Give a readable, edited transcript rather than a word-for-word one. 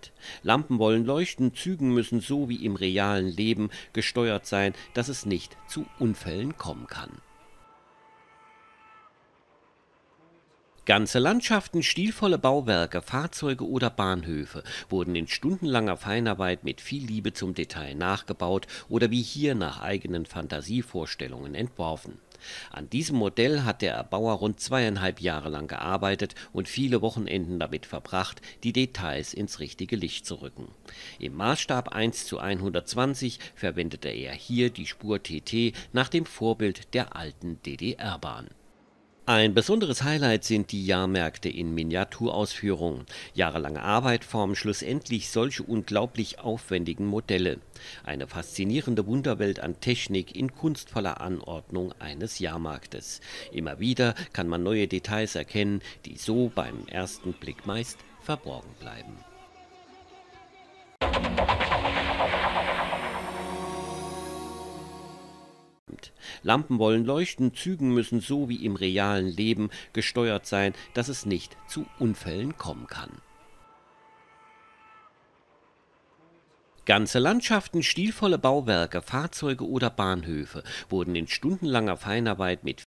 Lampen wollen leuchten, Züge müssen so wie im realen Leben gesteuert sein, dass es nicht zu Unfällen kommen kann. Ganze Landschaften, stilvolle Bauwerke, Fahrzeuge oder Bahnhöfe wurden in stundenlanger Feinarbeit mit viel Liebe zum Detail nachgebaut oder wie hier nach eigenen Fantasievorstellungen entworfen. An diesem Modell hat der Erbauer rund 2,5 Jahre lang gearbeitet und viele Wochenenden damit verbracht, die Details ins richtige Licht zu rücken. Im Maßstab 1:120 verwendete er hier die Spur TT nach dem Vorbild der alten DDR-Bahn. Ein besonderes Highlight sind die Jahrmärkte in Miniaturausführung. Jahrelange Arbeit formen schlussendlich solche unglaublich aufwendigen Modelle. Eine faszinierende Wunderwelt an Technik in kunstvoller Anordnung eines Jahrmarktes. Immer wieder kann man neue Details erkennen, die so beim ersten Blick meist verborgen bleiben. Lampen wollen leuchten, Züge müssen so wie im realen Leben gesteuert sein, dass es nicht zu Unfällen kommen kann. Ganze Landschaften, stilvolle Bauwerke, Fahrzeuge oder Bahnhöfe wurden in stundenlanger Feinarbeit mit